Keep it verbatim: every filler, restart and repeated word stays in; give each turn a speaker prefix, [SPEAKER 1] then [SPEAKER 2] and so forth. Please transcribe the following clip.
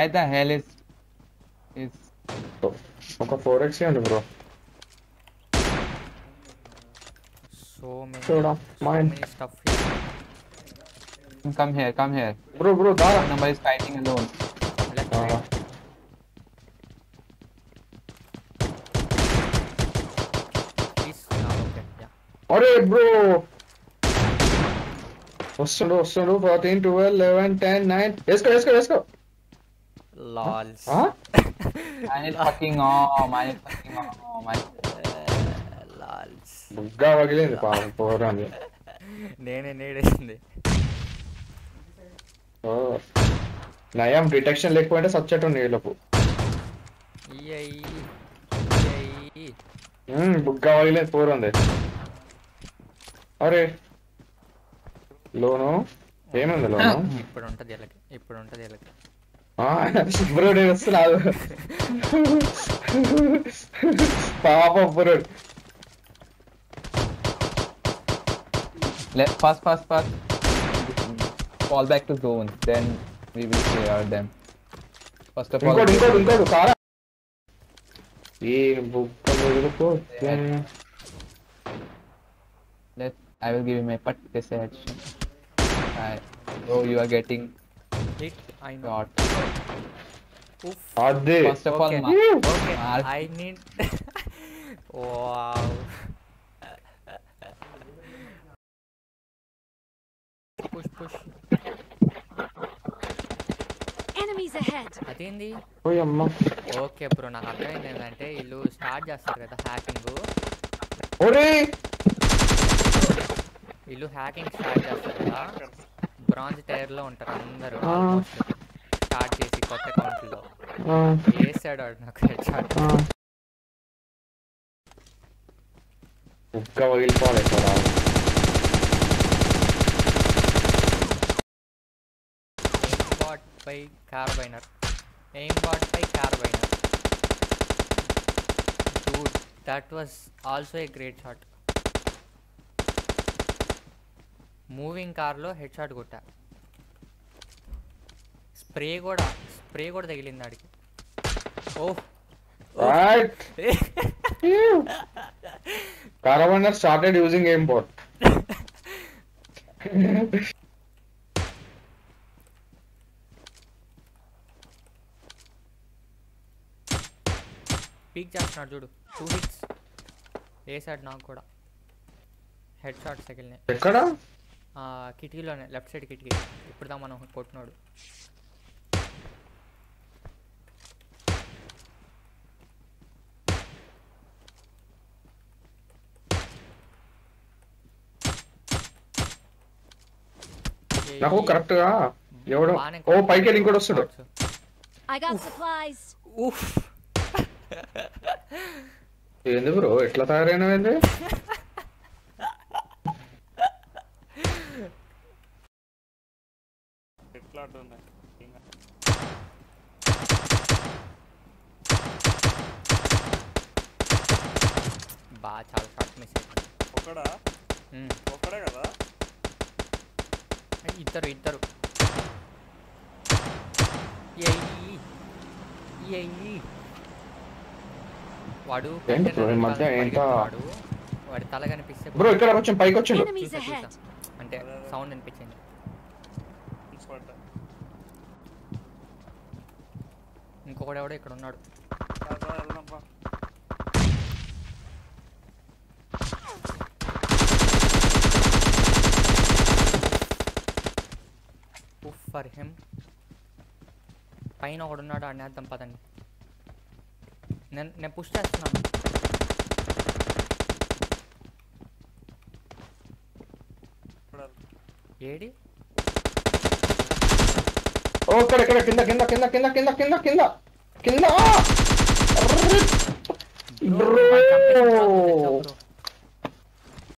[SPEAKER 1] Why the hell is is
[SPEAKER 2] ఒక four x ఉంది bro.
[SPEAKER 3] So many,
[SPEAKER 2] చూడ
[SPEAKER 3] so
[SPEAKER 2] mine.
[SPEAKER 3] many stuff here.
[SPEAKER 1] come here, come here.
[SPEAKER 2] Bro bro da.
[SPEAKER 1] Number is fighting alone.
[SPEAKER 3] Left,
[SPEAKER 2] Ah.
[SPEAKER 3] right. Please, ah, okay, yeah.
[SPEAKER 2] అరే bro వస్తుండు వస్తుండు fourteen twelve eleven ten nine వేసుకో వేసుకో వేసుకో.
[SPEAKER 3] Lols.
[SPEAKER 1] Mine is fucking off. Mine is fucking off. Mine.
[SPEAKER 3] Lols.
[SPEAKER 2] Bugga పగిలింది పాపం పోరాని.
[SPEAKER 3] నేనే నేడేసింది.
[SPEAKER 2] ఓ నయం డిటెక్షన్ లేకపోతే సబ్జెక్ట్ నీళ్ళకు.
[SPEAKER 3] ఈఐ ఈఐ
[SPEAKER 2] హ్మ్ బుగ్గా పగిలింది పోరంది. అరే లోను ఏమైంది లోను?
[SPEAKER 3] ఇప్పుడు ఉంటది వీళ్ళకి ఇప్పుడు ఉంటది వీళ్ళకి
[SPEAKER 2] బ్రో నేను వస్తున్నాను పాప bro.
[SPEAKER 1] Let first, first, first. Fall back to zone. Then we will clear them. First of all.
[SPEAKER 2] ఇంకోటి ఇంకోటి ఇంకోటి సారా ఈ బుగ్గలు వదులుకో.
[SPEAKER 1] Let I will give you my put this action. I, oh, you are getting
[SPEAKER 3] hit I know
[SPEAKER 1] shot.
[SPEAKER 3] ఉఫ్
[SPEAKER 2] అదే
[SPEAKER 1] First of all,
[SPEAKER 3] Okay.
[SPEAKER 1] ma-
[SPEAKER 3] okay
[SPEAKER 1] mark.
[SPEAKER 3] I need wow push push
[SPEAKER 4] Enemies ahead.
[SPEAKER 3] అదేంది
[SPEAKER 2] ఓయ్ అమ్మ.
[SPEAKER 3] Okay bro నాకు అర్థమైంది ఏంటంటే వీళ్ళు start చేస్తారు కదా హ్యాకింగ్
[SPEAKER 2] ఒరే
[SPEAKER 3] వీళ్ళు హ్యాకింగ్ స్టార్ట్ చేస్తారు కదా బ్రాంజ్ టైర్లో ఉంటారు అందరూ ఆల్మోస్ట్ స్టార్ట్ చేసి కొత్త అకౌంట్లో వేసాడు వాడు నాకు హెడ్ షాట్
[SPEAKER 2] బుగ్గ పగిలిపోవాలి sir.
[SPEAKER 3] Bot by Karabiner aim bot by Karabiner dude that was also a great shot. Moving కార్లో హెడ్ షాట్ కొట్టా. స్ప్రే కూడా స్ప్రే కూడా తగిలింది ఆడికి. Oh
[SPEAKER 2] Karabiner started using aimbot.
[SPEAKER 3] Peek చేస్తున్నాడు చూడు టూ హిట్స్ వేసాడు నాకు కూడా హెడ్ షాట్ సెకండ్
[SPEAKER 2] ఎక్కడ
[SPEAKER 3] కిటికీలోనే లెఫ్ట్ సైడ్ కిటికీ ఇప్పుడు దా మనం కొట్టినాడు.
[SPEAKER 2] నాకు కరెక్ట్ గా ఎవడో ఓ పైకి వెళ్ళి ఇంకోటి వస్తాడు.
[SPEAKER 4] I got supplies.
[SPEAKER 3] ఉఫ్
[SPEAKER 2] ఏంది బ్రో ఎట్లా తయారైనవేంది?
[SPEAKER 3] బాగా చాలా షార్ట్ మిస్ అయిపోయింది.
[SPEAKER 5] ఒకడా ఒకడే కదా
[SPEAKER 3] ఇద్దరు ఇద్దరు వాడు
[SPEAKER 2] ఏంటి బ్రో ఈ మధ్య ఏంట
[SPEAKER 3] వాడు వాడి తల కనిపిస్తే
[SPEAKER 2] బ్రో ఇక్కడ కొంచెం పైకి వచ్చిండు.
[SPEAKER 4] Enemies
[SPEAKER 3] చూసా
[SPEAKER 4] ahead.
[SPEAKER 3] చూసా అంటే సౌండ్ అనిపించింది. ఇంకొకడు ఎవడో ఇక్కడ ఉన్నాడు. ఫర్ హిమ్ పైన ఒకడు ఉన్నాడు ఆడిని వేద్దాం పదండి. నేను నేను పుష్ చేస్తున్నాను. ఏడి
[SPEAKER 2] ఓ ఇక్కడ ఇక్కడ కింద కింద కింద కింద కింద కింద కింద కింద బ్రో